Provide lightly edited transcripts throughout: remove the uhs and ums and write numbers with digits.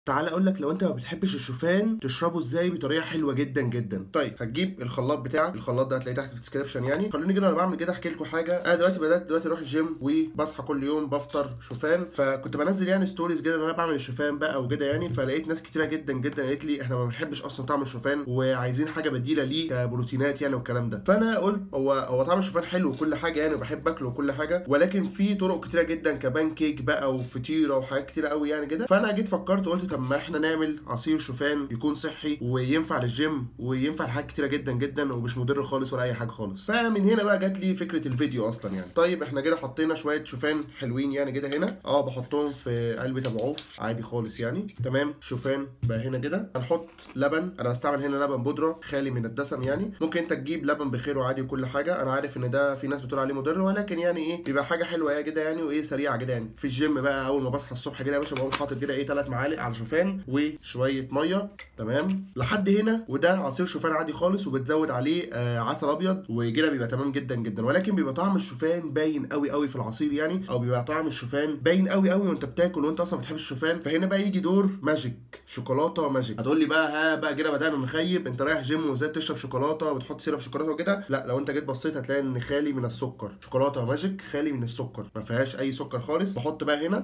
تعال اقول لك لو انت ما بتحبش الشوفان تشربه ازاي بطريقه حلوه جدا جدا. طيب هتجيب الخلاط بتاعك، الخلاط ده هتلاقيه تحت في الديسكربشن يعني. خلوني كده انا بعمل كده احكي لكم حاجه. انا بدات اروح الجيم وبصحى كل يوم بفطر شوفان، فكنت بنزل يعني ستوريز كده ان انا بعمل الشوفان بقى وكده يعني. فلقيت ناس كتيره جدا جدا قالت لي احنا ما بنحبش اصلا طعم الشوفان وعايزين حاجه بديله ليه كبروتينات يعني والكلام ده. فانا قلت هو طعم الشوفان حلو وكل حاجه يعني وبحب اكله وكل حاجه، ولكن في طرق كتيره جدا كبان كيك بقى وفطيره وحاجات كتيره قوي يعني كده. فانا جيت فكرت وقلت طب ما احنا نعمل عصير شوفان يكون صحي وينفع للجيم وينفع لحاجات كتيره جدا جدا ومش مضر خالص ولا اي حاجه خالص. فمن هنا بقى جات لي فكره الفيديو اصلا يعني. طيب احنا كده حطينا شويه شوفان حلوين يعني كده هنا، بحطهم في علبه ابو عوف عادي خالص يعني. تمام. شوفان بقى هنا كده. هنحط لبن، انا بستعمل هنا لبن بودره خالي من الدسم يعني. ممكن انت تجيب لبن بخيره عادي وكل حاجه. انا عارف ان ده في ناس بتقول عليه مضر، ولكن يعني ايه بيبقى حاجه حلوه يا كده يعني وايه سريعه كده يعني. في الجيم بقى اول ما بصحى الصبح كده يا باشا بقوم حاطط كده ايه 3 معالق على شوفان وشويه ميه. تمام لحد هنا. وده عصير شوفان عادي خالص وبتزود عليه عسل ابيض وكده بيبقى تمام جدا جدا. ولكن بيبقى طعم الشوفان باين قوي قوي في العصير يعني، او بيبقى طعم الشوفان باين قوي قوي وانت بتاكل وانت اصلا بتحب الشوفان. فهنا بقى يجي دور ماجيك، شوكولاته ماجيك. هتقول لي بقى ها بقى كده بدانا نخيب، انت رايح جيم وازاي تشرب شوكولاته وبتحط سيرب شوكولاته وكده؟ لا، لو انت جيت بصيت هتلاقي ان خالي من السكر. شوكولاته ماجيك خالي من السكر، ما فيهاش اي سكر خالص. بحط بقى هنا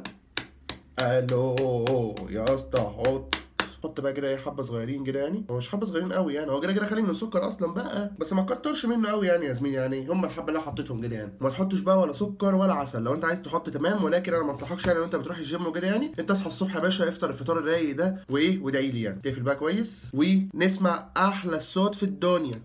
الو يا اسطى حط بقى كده ايه حبه صغيرين كده يعني. هو مش حبه صغيرين قوي يعني، هو كده كده خالي من السكر اصلا بقى، بس ما تكترش منه قوي يعني يا زميلي يعني. هم الحبه اللي انا حطيتهم كده يعني. ما تحطش بقى ولا سكر ولا عسل. لو انت عايز تحط تمام، ولكن انا ما انصحكش يعني لو انت بتروح الجيم وكده يعني. انت اصحى الصبح يا باشا افطر الفطار الرايق ده وايه وادعي لي يعني. تقفل بقى كويس ونسمع احلى صوت في الدنيا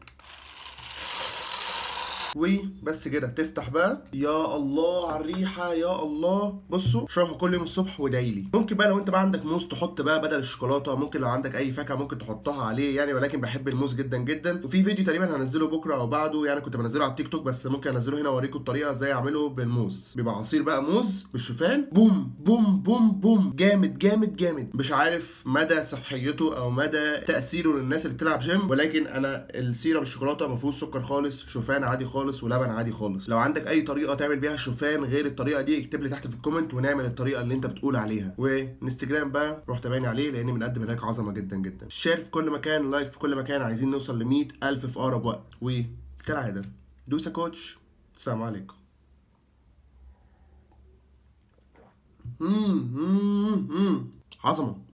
وبس كده. تفتح بقى يا الله على الريحه يا الله. بصوا اشربها كل يوم الصبح وادعي لي. ممكن بقى لو انت بقى عندك موز تحط بقى بدل الشوكولاته. ممكن لو عندك اي فاكهه ممكن تحطها عليه يعني، ولكن بحب الموز جدا جدا. وفي فيديو تقريبا هنزله بكره او بعده يعني، كنت بنزله على التيك توك بس ممكن انزله هنا اوريكم الطريقه ازاي اعمله بالموز. بيبقى عصير بقى موز بالشوفان بوم بوم بوم بوم جامد جامد جامد. مش عارف مدى صحيته او مدى تاثيره للناس اللي بتلعب جيم، ولكن انا السيرب بالشوكولاته ما فيهوش سكر خالص، شوفان عادي خالص ولبن عادي خالص. لو عندك اي طريقه تعمل بيها الشوفان غير الطريقه دي اكتب لي تحت في الكومنت ونعمل الطريقه اللي انت بتقول عليها. وانستجرام بقى روح تابعني عليه لاني بنقدم هناك عظمه جدا جدا. شير في كل مكان، لايك في كل مكان. عايزين نوصل ل 100,000 في اقرب وقت. وكالعاده دوسا كوتش. السلام عليكم. عظمه.